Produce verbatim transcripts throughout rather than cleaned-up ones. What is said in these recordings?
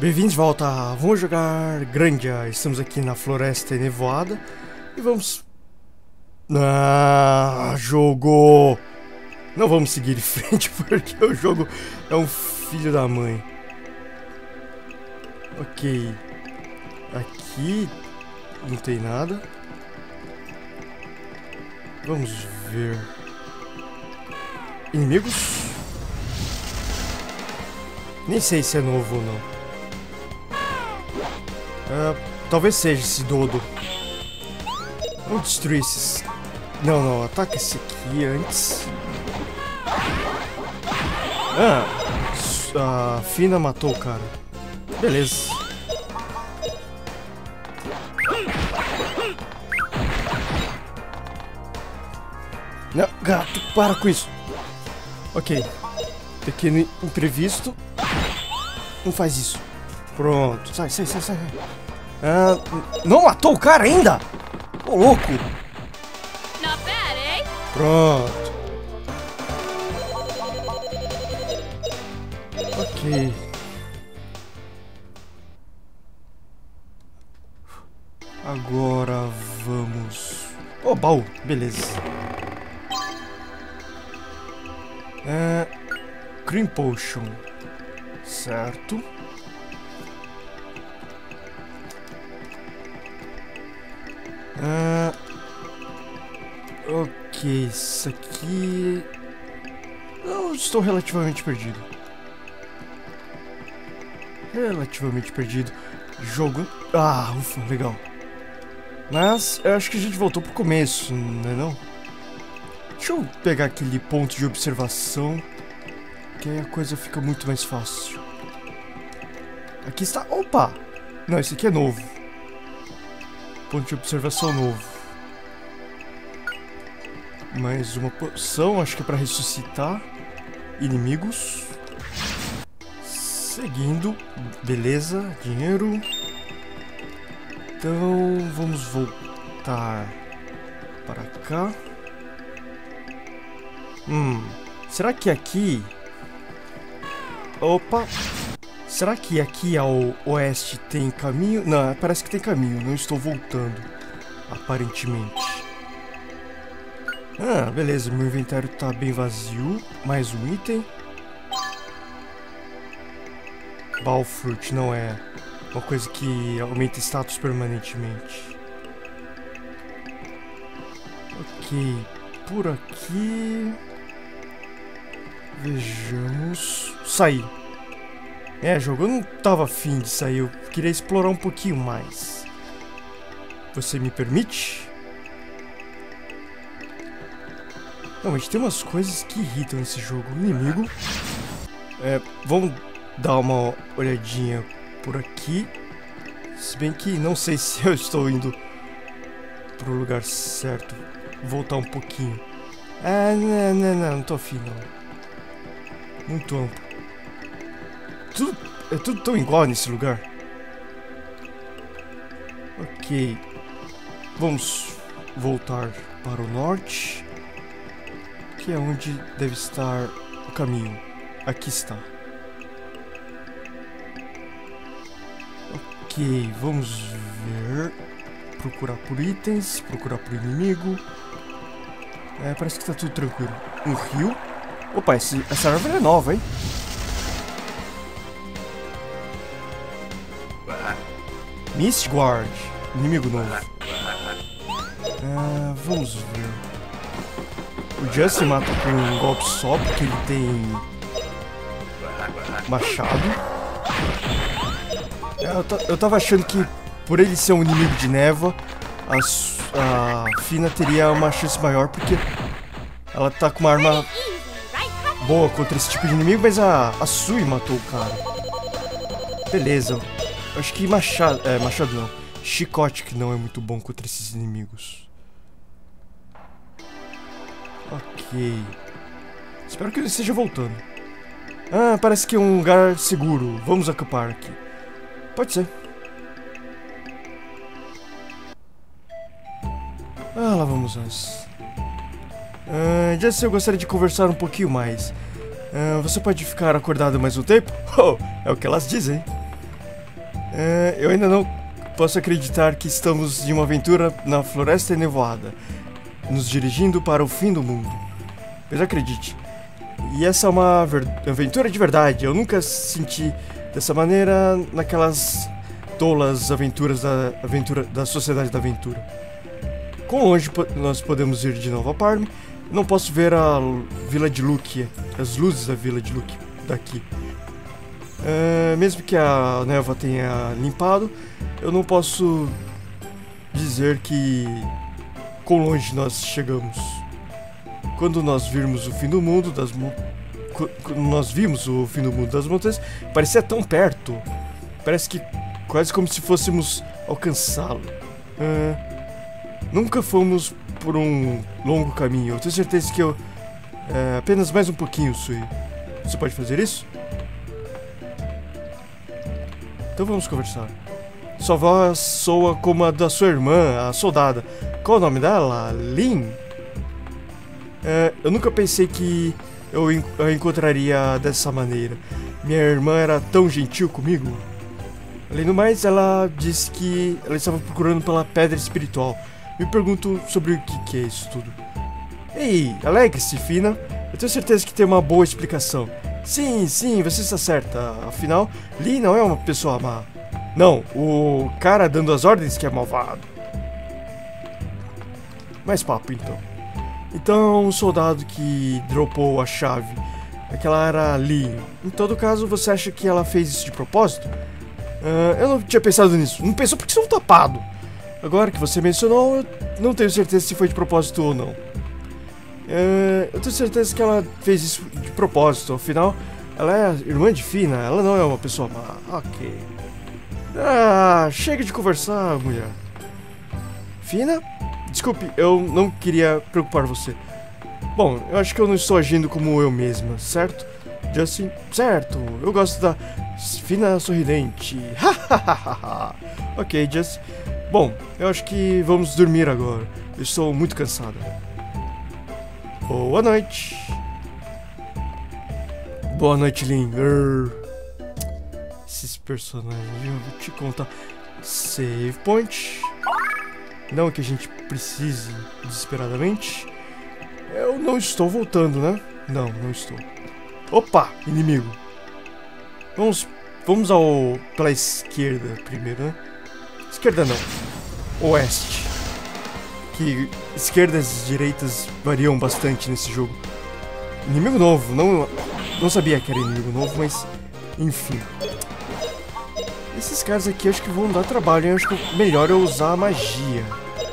Bem-vindos de volta, vamos jogar Grandia. Estamos aqui na Floresta Nevoada e vamos... Ah, jogo! Não vamos seguir em frente porque o jogo é um filho da mãe. Ok. Aqui não tem nada. Vamos ver. Inimigos? Nem sei se é novo ou não. Uh, talvez seja esse dodo. Vamos destruir esses. Não, não, ataca esse aqui antes. Ah, a Fina matou o cara. Beleza. Não, gato, para com isso. Ok. Pequeno imprevisto. Não faz isso. Pronto. Sai, sai, sai, sai. Ah, não matou o cara ainda? Ô, louco. Pronto. Ok. Agora vamos... Oh, baú. Beleza. É... Cream Potion. Certo. Ah, ok, isso aqui... Eu estou relativamente perdido. Relativamente perdido. Jogo... Ah, ufa, legal. Mas eu acho que a gente voltou pro começo, não é não? Deixa eu pegar aquele ponto de observação, que aí a coisa fica muito mais fácil. Aqui está... Opa! Não, esse aqui é novo. Ponto de observação novo. Mais uma poção, acho que é para ressuscitar inimigos. Seguindo. Beleza, dinheiro. Então, vamos voltar para cá. Hum, será que aqui... Opa! Será que aqui ao oeste tem caminho? Não, parece que tem caminho. Não estou voltando, aparentemente. Ah, beleza. Meu inventário tá bem vazio. Mais um item. Balfruit não é uma coisa que aumenta status permanentemente. Ok. Por aqui... Vejamos... Sair. É, jogo, eu não tava afim de sair, eu queria explorar um pouquinho mais. Você me permite? Não, mas tem umas coisas que irritam nesse jogo. O inimigo. É, vamos dar uma olhadinha por aqui. Se bem que não sei se eu estou indo pro lugar certo. Voltar um pouquinho. Ah, não, não, não, não tô afim, não. Muito amplo. Tudo, é tudo tão igual nesse lugar. Ok. Vamos voltar para o norte, que é onde deve estar o caminho. Aqui está. Ok, vamos ver. Procurar por itens, procurar por inimigo. É, parece que está tudo tranquilo. Um rio. Opa, esse, essa árvore é nova, hein? Mistguard, inimigo novo. Ah, vamos ver. O Justin mata com um golpe só porque ele tem machado. Eu, eu tava achando que por ele ser um inimigo de névoa, a, a Fina teria uma chance maior porque ela tá com uma arma boa contra esse tipo de inimigo, mas a, a Sui matou o cara. Beleza. Acho que machado... É, machado não. Chicote que não é muito bom contra esses inimigos. Ok. Espero que ele esteja voltando. Ah, parece que é um lugar seguro. Vamos acampar aqui. Pode ser. Ah, lá vamos nós. Ah, já sei, eu gostaria de conversar um pouquinho mais. Ah, você pode ficar acordado mais um tempo? Oh, é o que elas dizem. É, eu ainda não posso acreditar que estamos em uma aventura na Floresta Enevoada, nos dirigindo para o fim do mundo. Mas acredite, e essa é uma aventura de verdade. Eu nunca senti dessa maneira naquelas tolas aventuras da aventura da Sociedade da Aventura. Quão longe po nós podemos ir de Nova Parm? Não posso ver a Vila de Luke, as luzes da Vila de Luke daqui. Uh, mesmo que a névoa tenha limpado, eu não posso dizer que quão longe nós chegamos. Quando nós virmos o fim do mundo das mo quando nós vimos o fim do mundo das montanhas, parecia tão perto. Parece que quase como se fôssemos alcançá-lo. Uh, nunca fomos por um longo caminho. Eu tenho certeza que eu uh, apenas mais um pouquinho, Sui. Você pode fazer isso? Então vamos conversar. Sua voz soa como a da sua irmã, a soldada. Qual o nome dela? Lin? É, eu nunca pensei que eu a encontraria dessa maneira. Minha irmã era tão gentil comigo. Além do mais, ela disse que ela estava procurando pela pedra espiritual. Me pergunto sobre o que, que é isso tudo. Ei, alegre-se, Fina. Eu tenho certeza que tem uma boa explicação. Sim, sim, você está certa. Afinal, Lee não é uma pessoa má. Não, o cara dando as ordens que é malvado. Mais papo, então. Então, o soldado que dropou a chave, aquela era Lee. Em todo caso, você acha que ela fez isso de propósito? Uh, eu não tinha pensado nisso. Não pensou porque sou um tapado. Agora que você mencionou, eu não tenho certeza se foi de propósito ou não. Uh, eu tenho certeza que ela fez isso de propósito. Afinal, ela é irmã de Fina. Ela não é uma pessoa má. Ok. Ah, chega de conversar, mulher. Fina? Desculpe, eu não queria preocupar você. Bom, eu acho que eu não estou agindo como eu mesma, certo? Justin? Certo. Eu gosto da Fina sorridente. Ok, Justin. Bom, eu acho que vamos dormir agora. Eu estou muito cansada. Boa noite. Boa noite, Lin. Urgh. Esses personagens, eu vou te contar. Save point. Não que a gente precise desesperadamente. Eu não estou voltando, né? Não, não estou. Opa, inimigo. Vamos, vamos ao pela esquerda primeiro, né? Esquerda não. Oeste. Que esquerdas e direitas variam bastante nesse jogo. Inimigo novo, não, não sabia que era inimigo novo, mas enfim. Esses caras aqui acho que vão dar trabalho, eu acho que melhor é usar a magia.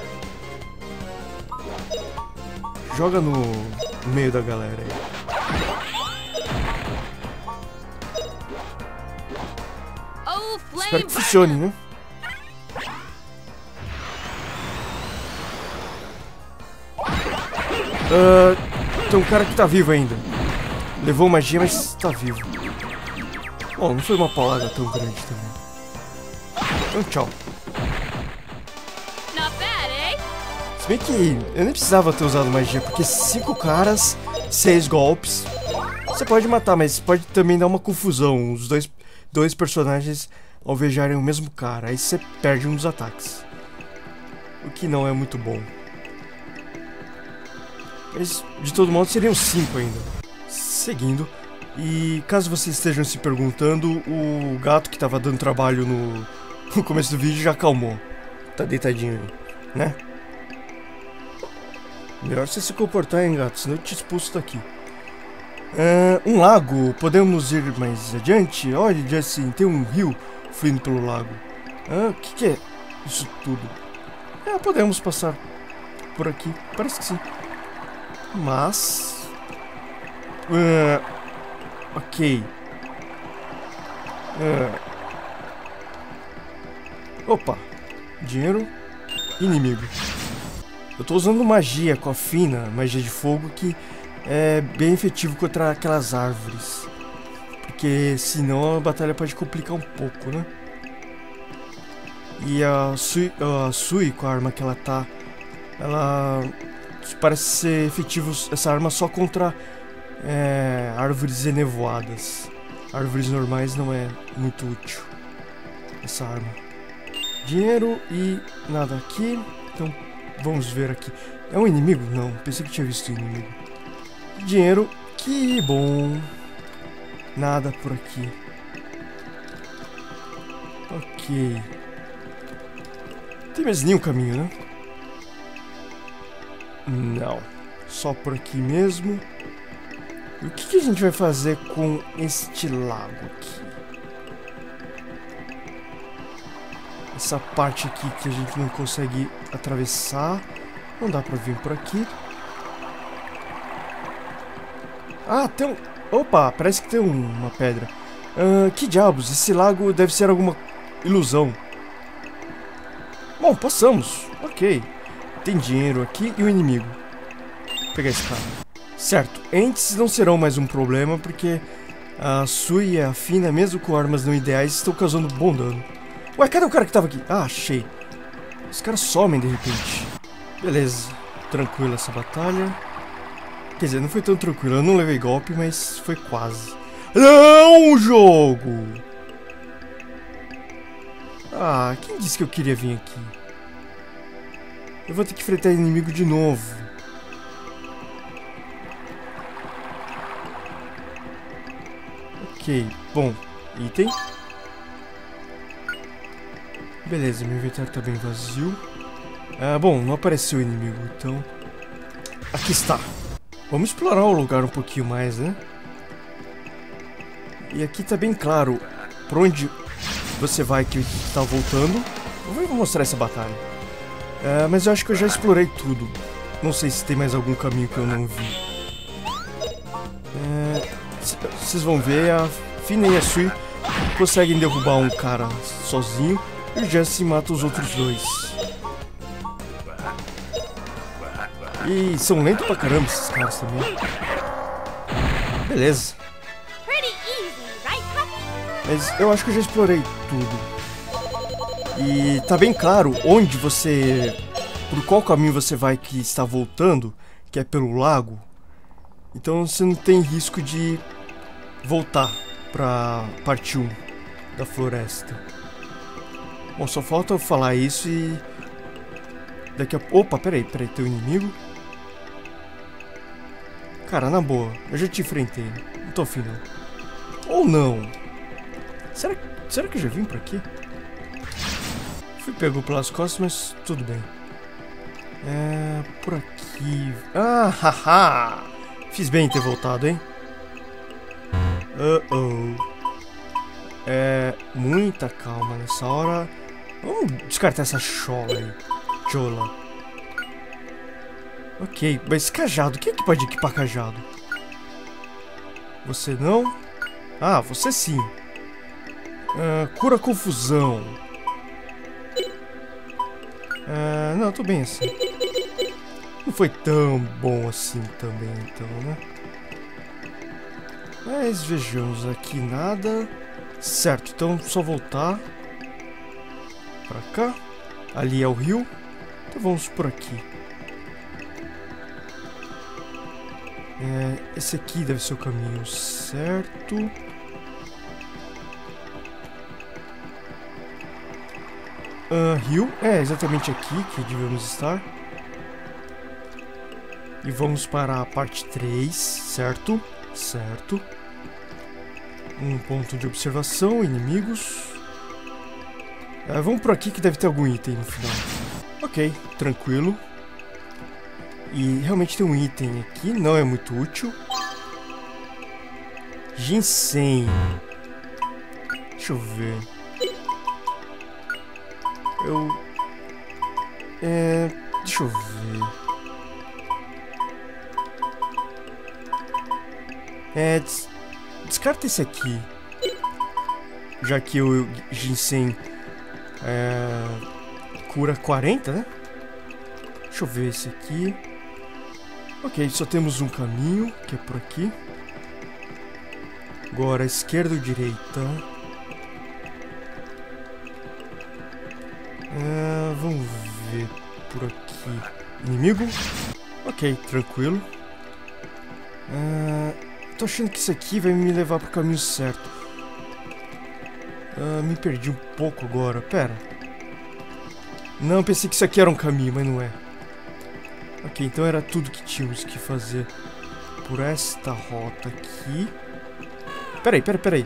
Joga no, no meio da galera aí. Espero que funcione, né? Uh, tem um cara que tá vivo ainda. Levou magia, mas tá vivo. Bom, não foi uma paulada tão grande também. Então, tchau. Se bem que eu nem precisava ter usado magia, porque cinco caras, seis golpes. Você pode matar, mas pode também dar uma confusão. Os dois, dois personagens alvejarem o mesmo cara. Aí você perde um dos ataques. O que não é muito bom. Mas, de todo modo, seriam cinco ainda. Seguindo. E caso vocês estejam se perguntando, o gato que estava dando trabalho no, no começo do vídeo já acalmou. Tá deitadinho aí, né? Melhor você se comportar, hein, gato, senão eu te expulso daqui. Uh, um lago, podemos ir mais adiante? Olha, Justin, tem um rio fluindo pelo lago. Ah, o que, que é isso tudo? Ah, podemos passar por aqui, parece que sim. Mas... Uh, ok. Uh, opa, dinheiro, inimigo. Eu tô usando magia com a Fina, magia de fogo, que é bem efetivo contra aquelas árvores. Porque senão a batalha pode complicar um pouco, né? E a Sui, a Sui com a arma que ela tá, ela parece ser efetivo essa arma só contra é, árvores enevoadas. Árvores normais não é muito útil. essa arma. Dinheiro e nada aqui. Então vamos ver aqui. É um inimigo? Não, pensei que tinha visto um inimigo. Dinheiro, que bom. Nada por aqui. Ok. Tem mais nenhum caminho, né? Não. Só por aqui mesmo. E o que, que a gente vai fazer com este lago aqui? Essa parte aqui que a gente não consegue atravessar. Não dá pra vir por aqui. Ah, tem um... Opa, parece que tem uma pedra. Uh, que diabos? Esse lago deve ser alguma ilusão. Bom, passamos. Ok. Tem dinheiro aqui e o inimigo. Vou pegar esse cara. Certo, entes não serão mais um problema, porque a Sui e a Fina, mesmo com armas não ideais, estão causando bom dano. Ué, cadê o cara que tava aqui? Ah, achei. Os caras somem de repente. Beleza, tranquila essa batalha. Quer dizer, não foi tão tranquilo, eu não levei golpe, mas foi quase. Não, jogo! Ah, quem disse que eu queria vir aqui? Eu vou ter que enfrentar inimigo de novo. Ok, bom, item. Beleza, meu inventário tá bem vazio. Ah, bom, não apareceu o inimigo, então... Aqui está. Vamos explorar o lugar um pouquinho mais, né? E aqui tá bem claro por onde você vai que tá voltando. Eu vou mostrar essa batalha. Ah, mas eu acho que eu já explorei tudo. Não sei se tem mais algum caminho que eu não vi. Vocês vão ver, a Fina e a Sui conseguem derrubar um cara sozinho e o Jesse mata os outros dois. E são lentos pra caramba esses caras também. Beleza. Mas eu acho que eu já explorei tudo. E tá bem claro onde você... Por qual caminho você vai que está voltando, que é pelo lago. Então você não tem risco de voltar pra parte um da floresta. Bom, só falta eu falar isso e... Daqui a... Opa, peraí, peraí, tem um inimigo? Cara, na boa, eu já te enfrentei. Não tô afim, não. Ou não? Será, será que eu já vim por aqui? Fui pego pelas costas, mas tudo bem. É... Por aqui... Ah, haha! Fiz bem em ter voltado, hein? Uh-oh. É... Muita calma nessa hora. Vamos descartar essa chola aí. Chola. Ok, mas cajado. Quem é que pode equipar cajado? Você não? Ah, você sim. Uh, cura confusão. Uh, não, tô bem assim. Não foi tão bom assim também, então, né? Mas vejamos aqui nada. Certo, então só voltar pra cá. Ali é o rio. Então vamos por aqui. É, esse aqui deve ser o caminho certo. Uh, rio. É exatamente aqui que devemos estar. E vamos para a parte três, certo? Certo. Um ponto de observação, inimigos. Uh, vamos por aqui que deve ter algum item no final. Ok, tranquilo. E realmente tem um item aqui, não é muito útil. Ginseng. Deixa eu ver. Eu... É... Deixa eu ver. É... Des... Descarta esse aqui. Já que o ginseng... É... Cura quarenta, né? Deixa eu ver esse aqui. Ok, só temos um caminho, que é por aqui. Agora, esquerda ou direita? É, vamos ver por aqui. Inimigo? Ok, tranquilo. É, tô achando que isso aqui vai me levar pro caminho certo. Ah, me perdi um pouco agora. Pera. Não, pensei que isso aqui era um caminho, mas não é. Ok, então era tudo que tínhamos que fazer por esta rota aqui. Peraí, peraí, peraí.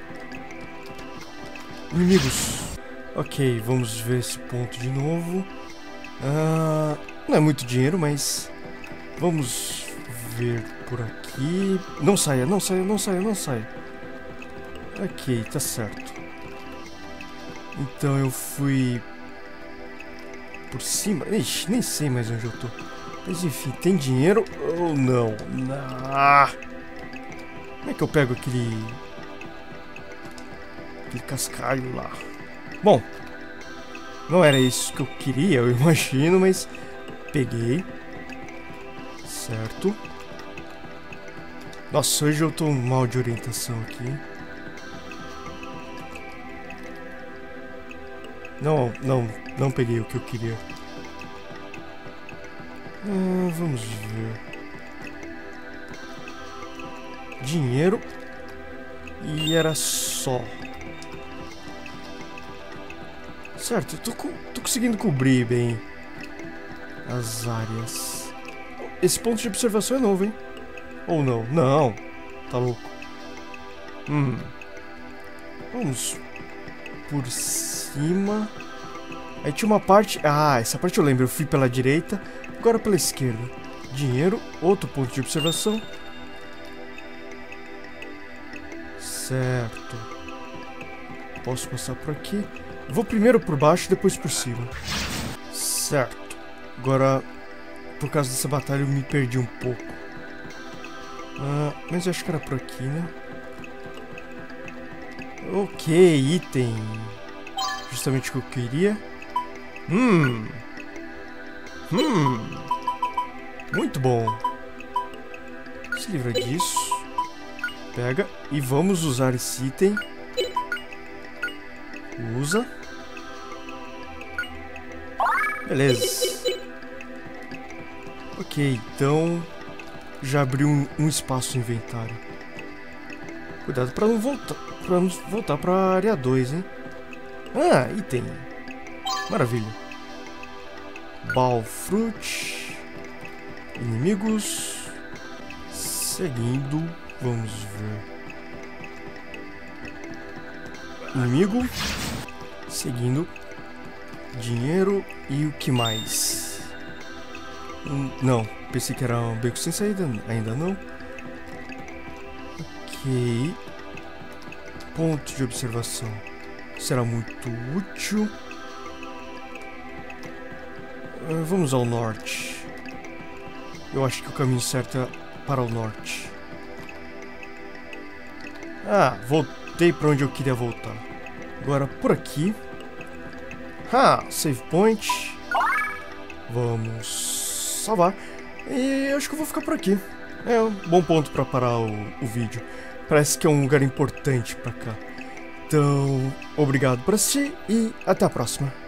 Inimigos. Ok, vamos ver esse ponto de novo. Ah, não é muito dinheiro, mas vamos ver por aqui. Não saia, não saia, não saia, não saia. Ok, tá certo. Então eu fui por cima. Ixi, nem sei mais onde eu tô. Mas enfim, tem dinheiro ou não? Ah, como é que eu pego aquele... aquele cascalho lá? Bom, não era isso que eu queria, eu imagino, mas peguei. Certo. Nossa, hoje eu tô mal de orientação aqui. Não, não, não peguei o que eu queria. Ah, vamos ver. Dinheiro. E era só. Certo, eu tô, co tô conseguindo cobrir bem as áreas. Esse ponto de observação é novo, hein? Ou não? Não. Tá louco. Hum. Vamos por cima. Aí tinha uma parte... Ah, essa parte eu lembro. Eu fui pela direita, agora pela esquerda. Dinheiro, outro ponto de observação. Certo. Posso passar por aqui. Vou primeiro por baixo, depois por cima. Certo. Agora, por causa dessa batalha, eu me perdi um pouco. Ah, mas eu acho que era por aqui, né? Ok, item. Justamente o que eu queria. Hum. Hum. Muito bom. Se livra disso. Pega e vamos usar esse item. Usa. Beleza. Ok, então já abriu um, um espaço no inventário. Cuidado para não voltar, para não voltar para a área dois, hein? Ah, item. Maravilha. Balfruit. Inimigos. Seguindo, vamos ver. Inimigo. Seguindo. Dinheiro e o que mais? Hum, não, pensei que era um beco sem saída, ainda não. Ok. Ponto de observação. Será muito útil. Uh, vamos ao norte. Eu acho que o caminho certo é para o norte. Ah, voltei para onde eu queria voltar. Agora por aqui. Ah, save point. Vamos salvar. E acho que eu vou ficar por aqui. É um bom ponto para parar o, o vídeo. Parece que é um lugar importante para cá. Então, obrigado por assistir e até a próxima.